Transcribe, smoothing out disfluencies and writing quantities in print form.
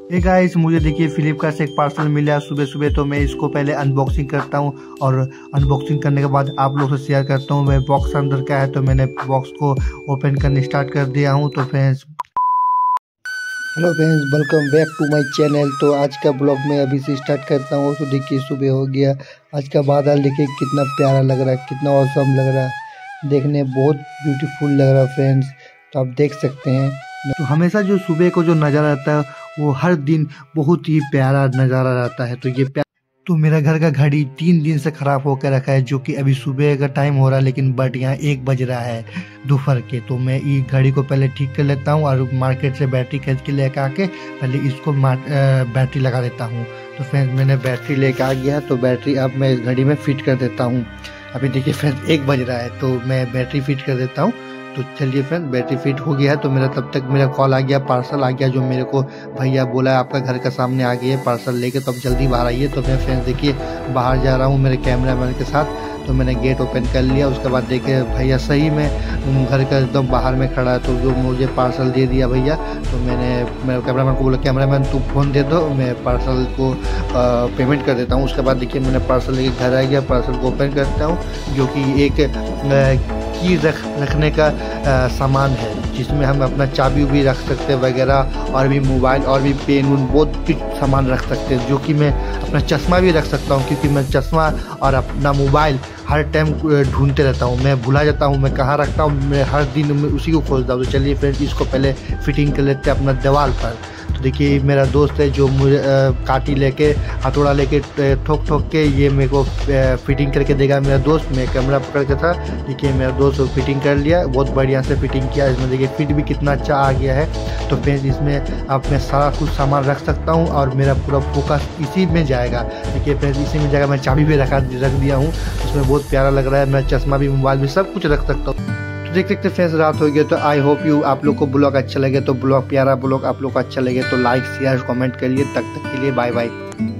Hey guys, मुझे देखिए फ्लिपकार्ट से एक पार्सल मिला सुबह सुबह। तो मैं इसको पहले अनबॉक्सिंग करता हूँ और अनबॉक्सिंग करने के बाद आप लोग से शेयर करता हूँ मैं बॉक्स अंदर क्या है। तो मैंने बॉक्स को ओपन करने स्टार्ट कर दिया हूँ। तो friends, hello friends, welcome back to my channel. तो आज का ब्लॉग मैं अभी से स्टार्ट करता हूँ। तो देखिए सुबह हो गया। आज का बादल देखिए कितना प्यारा लग रहा है, कितना औसम लग रहा है, देखने बहुत ब्यूटीफुल लग रहा है फ्रेंड्स। तो आप देख सकते हैं। तो हमेशा जो सुबह को जो नज़ारा रहता है वो हर दिन बहुत ही प्यारा नज़ारा रहता है। तो मेरा घर का घड़ी 3 दिन से ख़राब होकर रखा है, जो कि अभी सुबह का टाइम हो रहा है, लेकिन बट यहाँ 1 बज रहा है दोपहर के। तो मैं ये घड़ी को पहले ठीक कर लेता हूँ और मार्केट से बैटरी खरीद के लेकर आके पहले इसको बैटरी लगा देता हूँ। तो फ्रेंड्स, मैंने बैटरी लेकर आ गया। तो बैटरी अब मैं इस घड़ी में फिट कर देता हूँ। अभी देखिए फ्रेंड्स 1 बज रहा है, तो मैं बैटरी फिट कर देता हूँ। तो चलिए फ्रेंड, बैटरी फिट हो गया है। तो मेरा तब तक मेरा कॉल आ गया, पार्सल आ गया, जो मेरे को भैया बोला है आपका घर का सामने आ गया है पार्सल लेके, तो अब जल्दी बाहर आइए। तो मैं फ्रेंड्स देखिए बाहर जा रहा हूँ मेरे कैमरामैन के साथ। तो मैंने गेट ओपन कर लिया। उसके बाद देखे भैया सही में घर का एकदम बाहर में खड़ा है। तो जो मुझे पार्सल दे दिया भैया। तो मेरे कैमरामैन को बोला, कैमरामैन तू फ़ोन दे दो, मैं पार्सल को पेमेंट कर देता हूँ। उसके बाद देखिए मैंने पार्सल लेके घर आ गया। पार्सल को ओपन करता हूँ, जो कि एक की रखने का सामान है, जिसमें हम अपना चाबी भी रख सकते हैं वगैरह, और भी मोबाइल और भी पेन उन बहुत कुछ सामान रख सकते हैं। जो कि मैं अपना चश्मा भी रख सकता हूँ, क्योंकि मैं चश्मा और अपना मोबाइल हर टाइम ढूंढते रहता हूँ। मैं भुला जाता हूँ मैं कहाँ रखता हूँ, मैं हर दिन मैं उसी को खोजता हूँ। तो चलिए फ्रेंड्स, इसको पहले फिटिंग कर लेते हैं अपना दीवार पर। तो देखिए मेरा दोस्त है जो मुझे काटी लेके हथौड़ा लेके ठोक ठोक के ये मेरे को फिटिंग करके देगा मेरा दोस्त। मैं कैमरा पकड़ के था। देखिए मेरा दोस्त फिटिंग कर लिया, बहुत बढ़िया से फिटिंग किया। इसमें देखिए फिट भी कितना अच्छा आ गया है। तो फ्रेंड्स, इसमें अब मैं सारा कुछ सामान रख सकता हूँ और मेरा पूरा फोकस इसी में जाएगा। देखिए फ्रेंड्स, इसी में जाएगा। मैं चाबी भी रख दिया हूँ। उसमें बहुत प्यारा लग रहा है। मैं चश्मा भी, मोबाइल भी, सब कुछ रख सकता हूँ। देख सकते फ्रेंड्स, रात हो गया। तो आई होप यू आप लोग को ब्लॉग अच्छा लगे। तो ब्लॉग प्यारा ब्लॉग आप लोग को अच्छा लगे तो लाइक शेयर कमेंट करिए। तब तक के लिए बाय बाय।